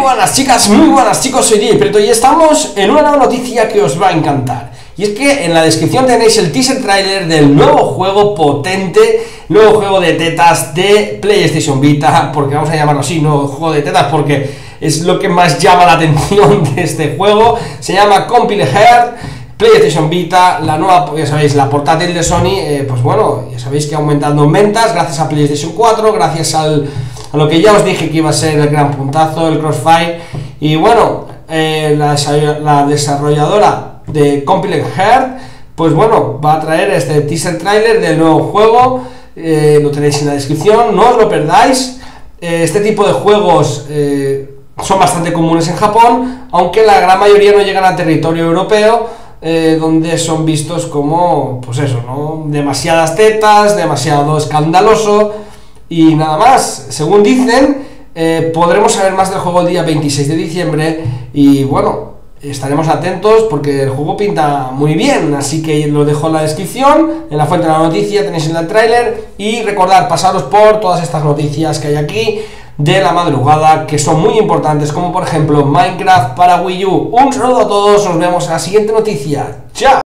buenas chicas, muy buenas chicos, soy Diego Preto y estamos en una nueva noticia que os va a encantar. Y es que en la descripción tenéis el teaser trailer del nuevo juego potente, nuevo juego de tetas de PlayStation Vita, porque vamos a llamarlo así, nuevo juego de tetas porque es lo que más llama la atención de este juego. Se llama Compile Heart, PlayStation Vita, la nueva, ya sabéis, la portátil de Sony. Pues bueno, ya sabéis que ha aumentado en ventas gracias a PlayStation 4, gracias a lo que ya os dije que iba a ser el gran puntazo, el Crossfire. Y bueno, la desarrolladora de Compile Heart, pues bueno, va a traer este teaser trailer del nuevo juego. Lo tenéis en la descripción, no os lo perdáis. Este tipo de juegos son bastante comunes en Japón, aunque la gran mayoría no llegan a territorio europeo, donde son vistos como, pues eso, ¿no? Demasiadas tetas, demasiado escandaloso y nada más. Según dicen, podremos saber más del juego el día 26 de diciembre y bueno, estaremos atentos porque el juego pinta muy bien, así que lo dejo en la descripción, en la fuente de la noticia tenéis el trailer y recordad pasaros por todas estas noticias que hay aquí de la madrugada, que son muy importantes, como por ejemplo Minecraft para Wii U. Un saludo a todos, nos vemos en la siguiente noticia. ¡Chao!